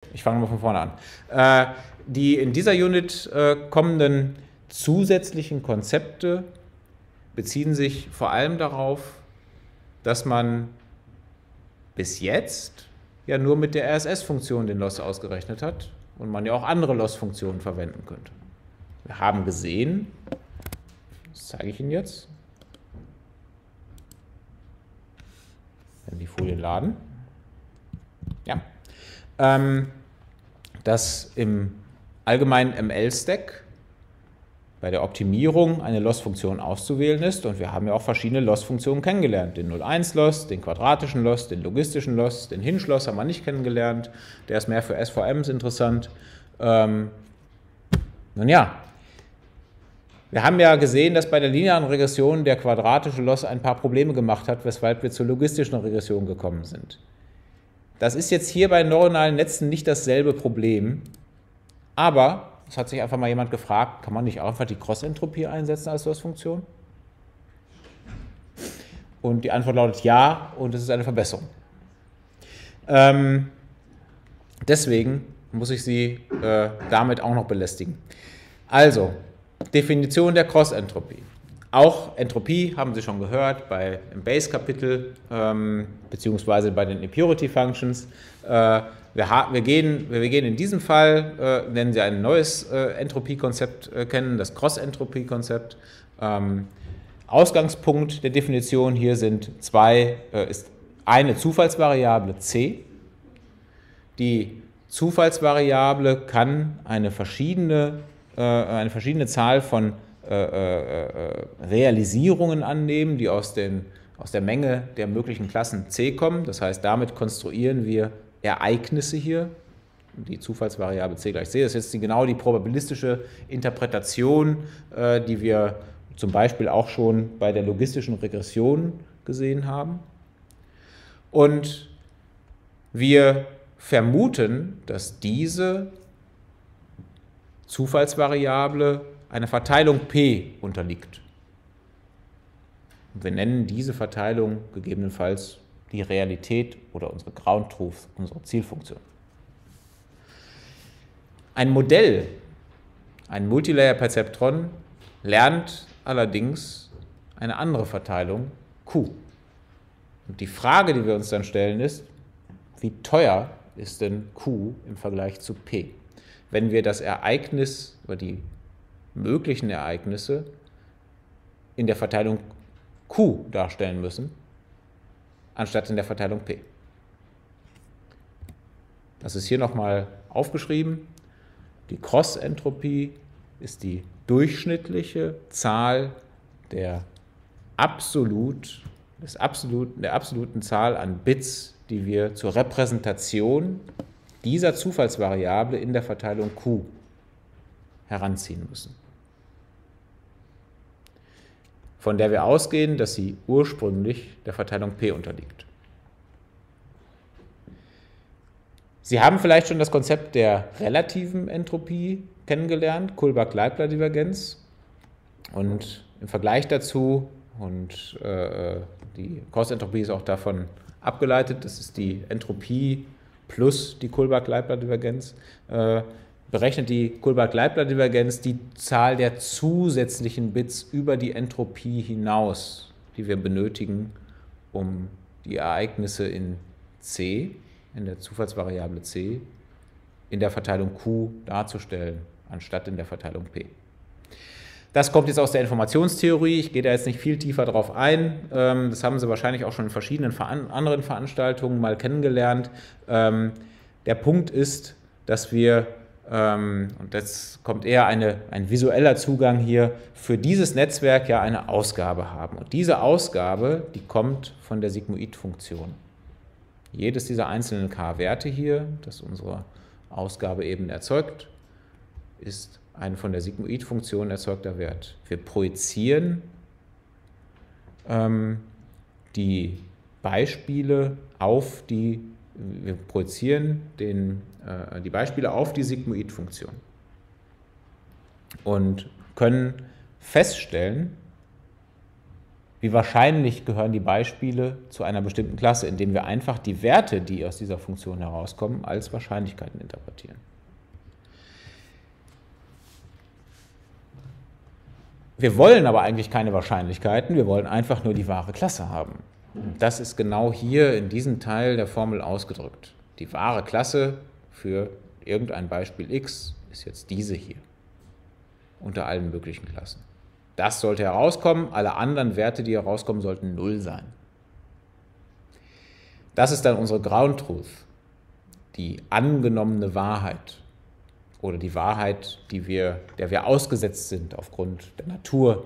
ich fange mal von vorne an. Die in dieser Unit kommenden zusätzlichen Konzepte beziehen sich vor allem darauf, dass man bis jetzt ja nur mit der RSS-Funktion den Loss ausgerechnet hat und man ja auch andere Loss-Funktionen verwenden könnte. Wir haben gesehen, das zeige ich Ihnen jetzt, wenn die Folien laden, ja, dass im allgemeinen ML-Stack bei der Optimierung eine Loss-Funktion auszuwählen ist. Und wir haben ja auch verschiedene Loss-Funktionen kennengelernt. Den 0,1-Loss, den quadratischen Loss, den logistischen Loss, den Hinge-Loss haben wir nicht kennengelernt. Der ist mehr für SVMs interessant. Nun ja, wir haben ja gesehen, dass bei der linearen Regression der quadratische Loss ein paar Probleme gemacht hat, weshalb wir zur logistischen Regression gekommen sind. Das ist jetzt hier bei neuronalen Netzen nicht dasselbe Problem, aber es hat sich einfach mal jemand gefragt, kann man nicht einfach die Cross-Entropie einsetzen als Loss-Funktion? Und die Antwort lautet ja, und es ist eine Verbesserung. Deswegen muss ich Sie damit auch noch belästigen. Also, Definition der Cross-Entropie. Auch Entropie haben Sie schon gehört im Base-Kapitel, beziehungsweise bei den Impurity Functions. Wir gehen in diesem Fall, wenn Sie ein neues Entropie-Konzept kennen, das Cross-Entropie-Konzept. Ausgangspunkt der Definition hier ist eine Zufallsvariable c. Die Zufallsvariable kann eine verschiedene Zahl von Realisierungen annehmen, die aus der Menge der möglichen Klassen c kommen. Das heißt, damit konstruieren wir Ereignisse hier, die Zufallsvariable c gleich c. Das ist jetzt genau die probabilistische Interpretation, die wir zum Beispiel auch schon bei der logistischen Regression gesehen haben. Und wir vermuten, dass diese Zufallsvariable einer Verteilung P unterliegt. Wir nennen diese Verteilung gegebenenfalls die Realität oder unsere Ground Truth, unsere Zielfunktion. Ein Modell, ein Multilayer-Perzeptron, lernt allerdings eine andere Verteilung Q. Und die Frage, die wir uns dann stellen, ist, wie teuer ist denn Q im Vergleich zu P? Wenn wir das Ereignis oder die möglichen Ereignisse in der Verteilung Q darstellen müssen, anstatt in der Verteilung P. Das ist hier nochmal aufgeschrieben. Die Cross-Entropie ist die durchschnittliche Zahl der absoluten Zahl an Bits, die wir zur Repräsentation dieser Zufallsvariable in der Verteilung Q heranziehen müssen, von der wir ausgehen, dass sie ursprünglich der Verteilung P unterliegt. Sie haben vielleicht schon das Konzept der relativen Entropie kennengelernt, Kullback-Leibler-Divergenz. Und im Vergleich dazu, und die Cross-Entropie ist auch davon abgeleitet, das ist die Entropie plus die Kullback-Leibler-Divergenz, berechnet die Kullback-Leibler-Divergenz die Zahl der zusätzlichen Bits über die Entropie hinaus, die wir benötigen, um die Ereignisse in C, in der Zufallsvariable C, in der Verteilung Q darzustellen, anstatt in der Verteilung P. Das kommt jetzt aus der Informationstheorie, ich gehe da jetzt nicht viel tiefer drauf ein, das haben Sie wahrscheinlich auch schon in verschiedenen anderen Veranstaltungen mal kennengelernt. Der Punkt ist, dass wir, und das kommt eher ein visueller Zugang hier, für dieses Netzwerk ja eine Ausgabe haben. Und diese Ausgabe, die kommt von der Sigmoid-Funktion. Jedes dieser einzelnen k-Werte hier, das unsere Ausgabe eben erzeugt, ist ein von der Sigmoid-Funktion erzeugter Wert. Wir projizieren die Beispiele auf die Sigmoid-Funktion und können feststellen, wie wahrscheinlich gehören die Beispiele zu einer bestimmten Klasse, indem wir einfach die Werte, die aus dieser Funktion herauskommen, als Wahrscheinlichkeiten interpretieren. Wir wollen aber eigentlich keine Wahrscheinlichkeiten, wir wollen einfach nur die wahre Klasse haben. Und das ist genau hier in diesem Teil der Formel ausgedrückt. Die wahre Klasse für irgendein Beispiel x ist jetzt diese hier, unter allen möglichen Klassen. Das sollte herauskommen, alle anderen Werte, die herauskommen, sollten 0 sein. Das ist dann unsere Ground Truth, die angenommene Wahrheit oder die Wahrheit, der wir ausgesetzt sind aufgrund der Natur.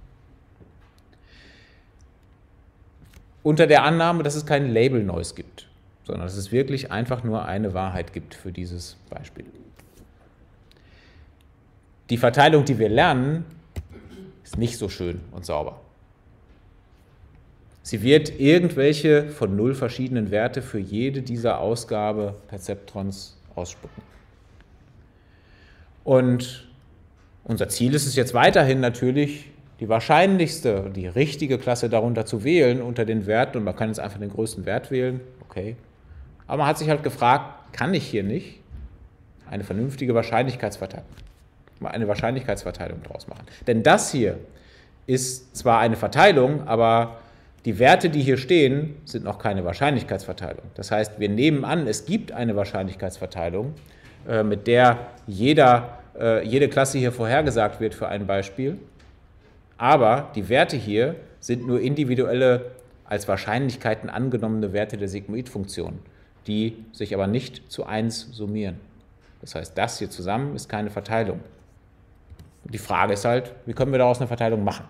Unter der Annahme, dass es kein Label Noise gibt, sondern dass es wirklich einfach nur eine Wahrheit gibt für dieses Beispiel. Die Verteilung, die wir lernen, ist nicht so schön und sauber. Sie wird irgendwelche von 0 verschiedenen Werte für jede dieser Ausgabe-Perzeptrons ausspucken. Und unser Ziel ist es jetzt weiterhin natürlich, die wahrscheinlichste, die richtige Klasse darunter zu wählen unter den Werten. Und man kann jetzt einfach den größten Wert wählen, okay. Aber man hat sich halt gefragt, kann ich hier nicht eine vernünftige Wahrscheinlichkeitsverteilung draus machen? Denn das hier ist zwar eine Verteilung, aber die Werte, die hier stehen, sind noch keine Wahrscheinlichkeitsverteilung. Das heißt, wir nehmen an, es gibt eine Wahrscheinlichkeitsverteilung, mit der jede Klasse hier vorhergesagt wird für ein Beispiel. Aber die Werte hier sind nur individuelle, als Wahrscheinlichkeiten angenommene Werte der Sigmoid-Funktion, die sich aber nicht zu 1 summieren. Das heißt, das hier zusammen ist keine Verteilung. Und die Frage ist halt, wie können wir daraus eine Verteilung machen?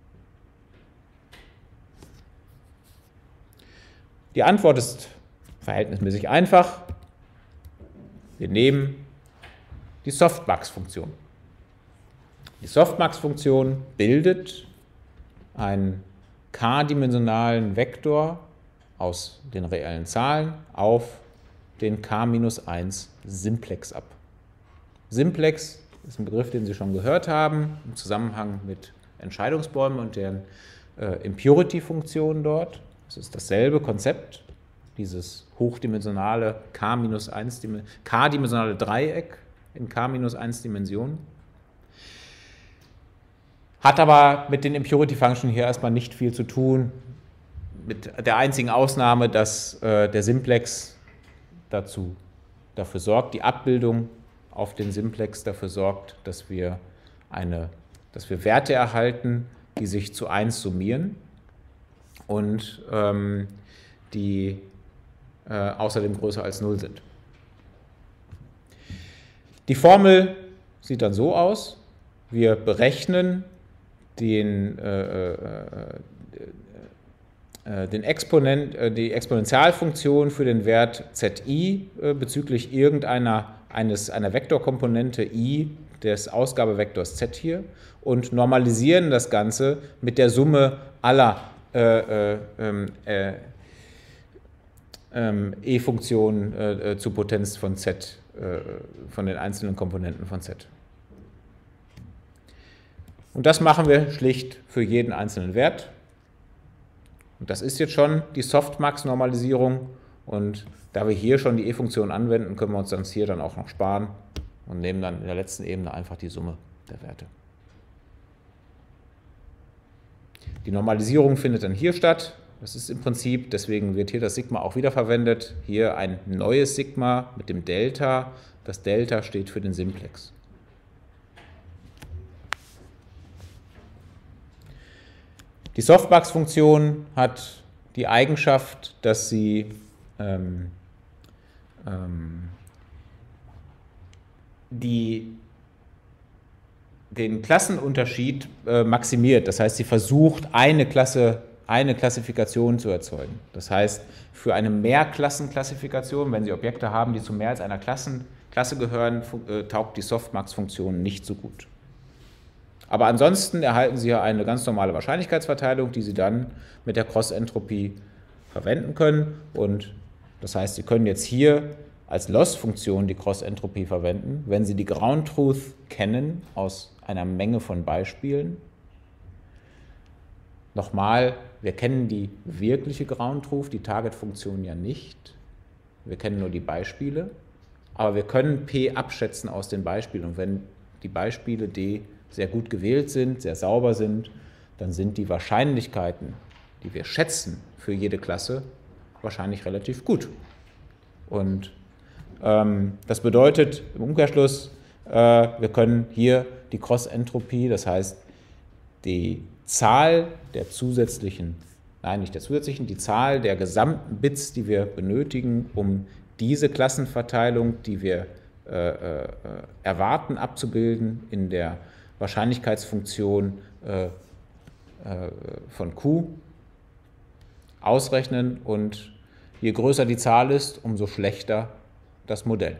Die Antwort ist verhältnismäßig einfach. Wir nehmen die Softmax-Funktion. Die Softmax-Funktion bildet einen k-dimensionalen Vektor aus den reellen Zahlen auf den k-1 Simplex ab. Simplex ist ein Begriff, den Sie schon gehört haben, im Zusammenhang mit Entscheidungsbäumen und deren Impurity-Funktionen dort. Das ist dasselbe Konzept, dieses hochdimensionale k-dimensionale Dreieck in k-1 Dimensionen. Hat aber mit den Impurity Function hier erstmal nicht viel zu tun, mit der einzigen Ausnahme, dass der Simplex dafür sorgt, die Abbildung auf den Simplex dafür sorgt, dass wir Werte erhalten, die sich zu 1 summieren und die außerdem größer als 0 sind. Die Formel sieht dann so aus: Wir berechnen die Exponentialfunktion für den Wert zi bezüglich einer Vektorkomponente i des Ausgabevektors z hier und normalisieren das Ganze mit der Summe aller e-Funktionen zu Potenz von z, von den einzelnen Komponenten von z. Und das machen wir schlicht für jeden einzelnen Wert. Und das ist jetzt schon die Softmax-Normalisierung. Und da wir hier schon die e-Funktion anwenden, können wir uns das hier dann auch noch sparen und nehmen dann in der letzten Ebene einfach die Summe der Werte. Die Normalisierung findet dann hier statt. Das ist im Prinzip, deswegen wird hier das Sigma auch wiederverwendet. Hier ein neues Sigma mit dem Delta. Das Delta steht für den Simplex. Die Softmax-Funktion hat die Eigenschaft, dass sie den Klassenunterschied maximiert. Das heißt, sie versucht, eine Klassifikation zu erzeugen. Das heißt, für eine Mehrklassenklassifikation, wenn Sie Objekte haben, die zu mehr als einer Klasse gehören, taugt die Softmax-Funktion nicht so gut. Aber ansonsten erhalten Sie ja eine ganz normale Wahrscheinlichkeitsverteilung, die Sie dann mit der Cross-Entropie verwenden können. Und das heißt, Sie können jetzt hier als Loss-Funktion die Cross-Entropie verwenden, wenn Sie die Ground Truth kennen aus einer Menge von Beispielen. Nochmal, wir kennen die wirkliche Ground Truth, die Target-Funktion ja nicht. Wir kennen nur die Beispiele, aber wir können P abschätzen aus den Beispielen. Und wenn die Beispiele D sehr gut gewählt sind, sehr sauber sind, dann sind die Wahrscheinlichkeiten, die wir schätzen für jede Klasse, wahrscheinlich relativ gut. Und das bedeutet im Umkehrschluss, wir können hier die Cross-Entropie, das heißt die Zahl der zusätzlichen, nein, nicht der zusätzlichen, die Zahl der gesamten Bits, die wir benötigen, um diese Klassenverteilung, die wir erwarten, abzubilden in der Wahrscheinlichkeitsfunktion von Q ausrechnen, und je größer die Zahl ist, umso schlechter das Modell.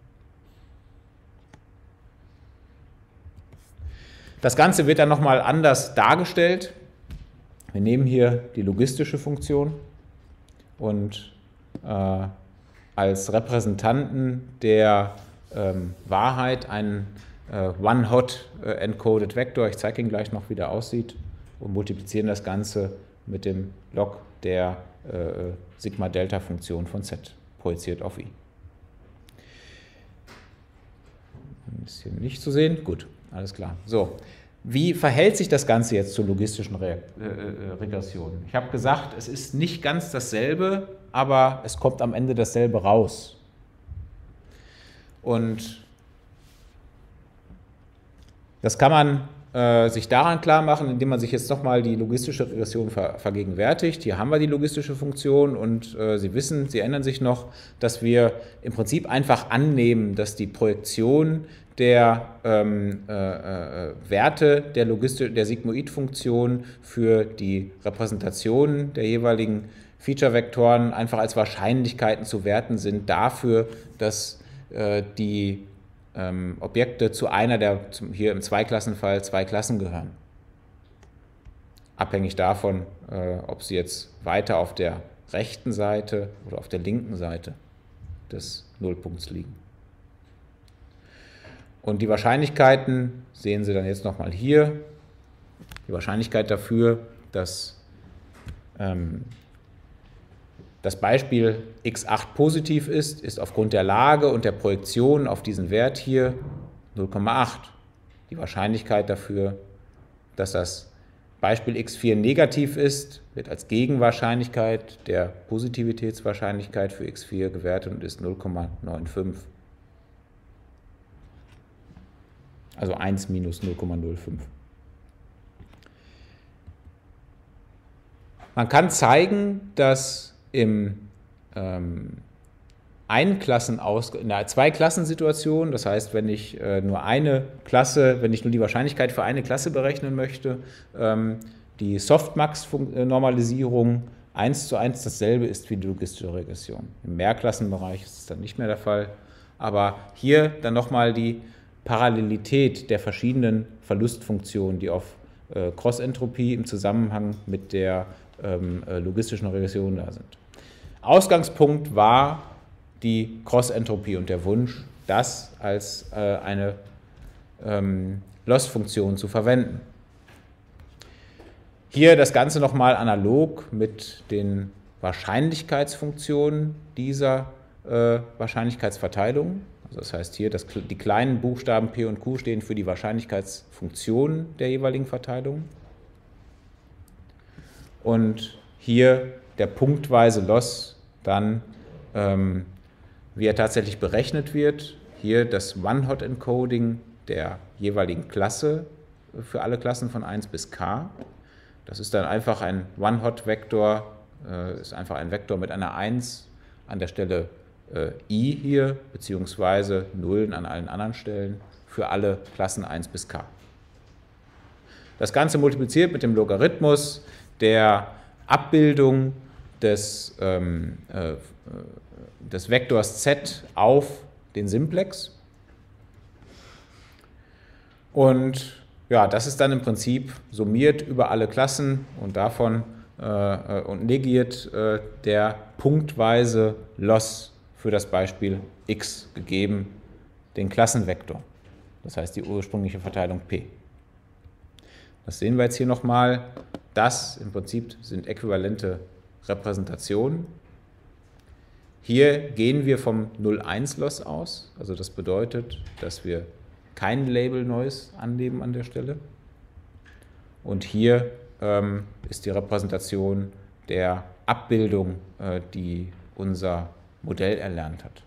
Das Ganze wird dann nochmal anders dargestellt. Wir nehmen hier die logistische Funktion und als Repräsentanten der Wahrheit einen One-Hot Encoded Vector. Ich zeige Ihnen gleich noch, wie der aussieht, und multiplizieren das Ganze mit dem Log der Sigma-Delta-Funktion von Z, projiziert auf I. Ein bisschen nicht zu sehen. Gut, alles klar. So, wie verhält sich das Ganze jetzt zur logistischen Regression? Ich habe gesagt, es ist nicht ganz dasselbe, aber es kommt am Ende dasselbe raus. Und das kann man sich daran klar machen, indem man sich jetzt nochmal die logistische Regression vergegenwärtigt. Hier haben wir die logistische Funktion, und Sie wissen, Sie erinnern sich noch, dass wir im Prinzip einfach annehmen, dass die Projektion der Werte der Sigmoid-Funktion für die Repräsentation der jeweiligen Feature-Vektoren einfach als Wahrscheinlichkeiten zu werten sind dafür, dass die Objekte zu einer der, hier im Zweiklassenfall, zwei Klassen gehören. Abhängig davon, ob sie jetzt weiter auf der rechten Seite oder auf der linken Seite des Nullpunkts liegen. Und die Wahrscheinlichkeiten sehen Sie dann jetzt nochmal hier. Die Wahrscheinlichkeit dafür, dass das Beispiel x8 positiv ist aufgrund der Lage und der Projektion auf diesen Wert hier 0,8. Die Wahrscheinlichkeit dafür, dass das Beispiel x4 negativ ist, wird als Gegenwahrscheinlichkeit der Positivitätswahrscheinlichkeit für x4 gewertet und ist 0,95. Also 1 minus 0,05. Man kann zeigen, dass in einer Zweiklassensituation, das heißt, wenn ich nur eine Klasse, wenn ich nur die Wahrscheinlichkeit für eine Klasse berechnen möchte, die Softmax-Normalisierung 1:1 dasselbe ist wie die logistische Regression. Im Mehrklassenbereich ist es dann nicht mehr der Fall, aber hier dann nochmal die Parallelität der verschiedenen Verlustfunktionen, die auf Cross-Entropie im Zusammenhang mit der logistischen Regression da sind. Ausgangspunkt war die Cross-Entropie und der Wunsch, das als eine Loss-Funktion zu verwenden. Hier das Ganze nochmal analog mit den Wahrscheinlichkeitsfunktionen dieser Wahrscheinlichkeitsverteilung. Also das heißt hier, die kleinen Buchstaben P und Q stehen für die Wahrscheinlichkeitsfunktionen der jeweiligen Verteilung. Und hier der punktweise Loss dann, wie er tatsächlich berechnet wird. Hier das One-Hot-Encoding der jeweiligen Klasse für alle Klassen von 1 bis k. Das ist dann einfach ein One-Hot-Vektor, ist einfach ein Vektor mit einer 1 an der Stelle i hier, beziehungsweise Nullen an allen anderen Stellen für alle Klassen 1 bis k. Das Ganze multipliziert mit dem Logarithmus der Abbildung des Vektors z auf den Simplex. Und ja, das ist dann im Prinzip summiert über alle Klassen und davon und negiert der punktweise Loss für das Beispiel x gegeben den Klassenvektor. Das heißt die ursprüngliche Verteilung p. Das sehen wir jetzt hier nochmal. Das im Prinzip sind äquivalente Repräsentationen. Hier gehen wir vom 0,1-Loss aus, also das bedeutet, dass wir kein Label Noise annehmen an der Stelle. Und hier ist die Repräsentation der Abbildung, die unser Modell erlernt hat.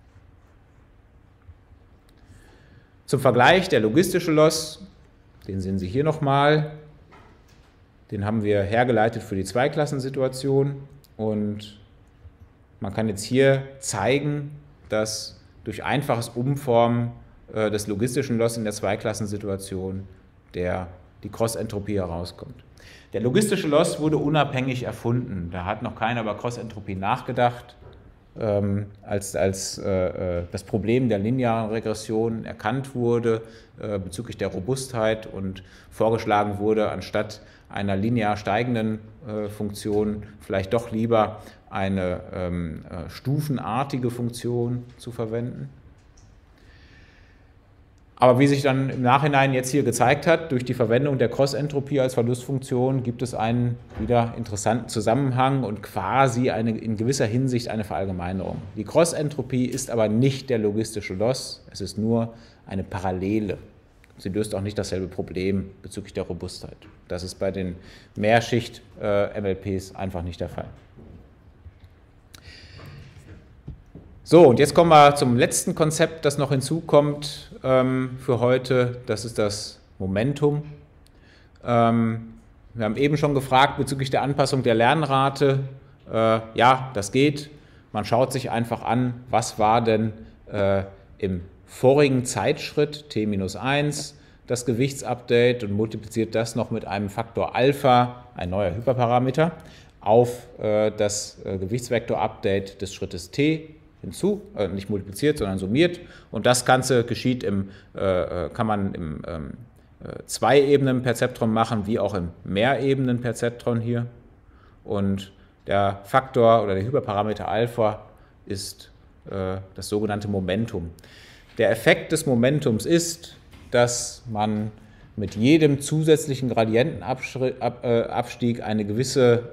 Zum Vergleich der logistische Loss, den sehen Sie hier nochmal, den haben wir hergeleitet für die Zweiklassensituation und man kann jetzt hier zeigen, dass durch einfaches Umformen des logistischen Loss in der Zweiklassensituation die Cross-Entropie herauskommt. Der logistische Loss wurde unabhängig erfunden. Da hat noch keiner über Cross-Entropie nachgedacht, als das Problem der linearen Regression erkannt wurde bezüglich der Robustheit und vorgeschlagen wurde, anstatt einer linear steigenden Funktion vielleicht doch lieber eine stufenartige Funktion zu verwenden. Aber wie sich dann im Nachhinein jetzt hier gezeigt hat, durch die Verwendung der Cross-Entropie als Verlustfunktion gibt es einen wieder interessanten Zusammenhang und quasi in gewisser Hinsicht eine Verallgemeinerung. Die Cross-Entropie ist aber nicht der logistische Loss, es ist nur eine Parallele. Sie löst auch nicht dasselbe Problem bezüglich der Robustheit. Das ist bei den Mehrschicht-MLPs einfach nicht der Fall. So, und jetzt kommen wir zum letzten Konzept, das noch hinzukommt für heute. Das ist das Momentum. Wir haben eben schon gefragt bezüglich der Anpassung der Lernrate. Ja, das geht. Man schaut sich einfach an, was war denn im vorigen Zeitschritt T-1 das Gewichtsupdate und multipliziert das noch mit einem Faktor Alpha, ein neuer Hyperparameter, auf das Gewichtsvektor-Update des Schrittes T hinzu, nicht multipliziert, sondern summiert. Und das Ganze geschieht kann man im Zwei-Ebenen-Perzeptron machen, wie auch im Mehrebenen-Perzeptron hier. Und der Faktor oder der Hyperparameter Alpha ist das sogenannte Momentum. Der Effekt des Momentums ist, dass man mit jedem zusätzlichen Gradientenabstieg eine gewisse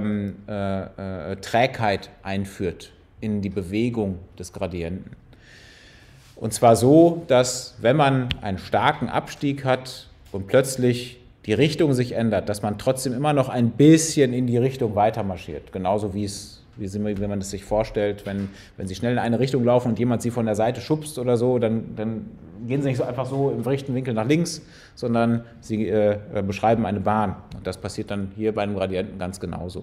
Trägheit einführt in die Bewegung des Gradienten. Und zwar so, dass wenn man einen starken Abstieg hat und plötzlich die Richtung sich ändert, dass man trotzdem immer noch ein bisschen in die Richtung weiter marschiert. Genauso wie man es sich vorstellt, wenn Sie schnell in eine Richtung laufen und jemand Sie von der Seite schubst oder so, dann gehen Sie nicht so einfach so im rechten Winkel nach links, sondern Sie beschreiben eine Bahn. Und das passiert dann hier bei einem Gradienten ganz genauso.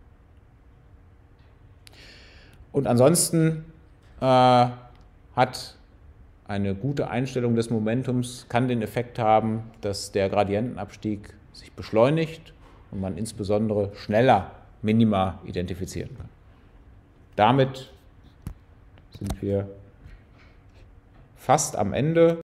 Und ansonsten hat eine gute Einstellung des Momentums, kann den Effekt haben, dass der Gradientenabstieg sich beschleunigt und man insbesondere schneller Minima identifizieren kann. Damit sind wir fast am Ende.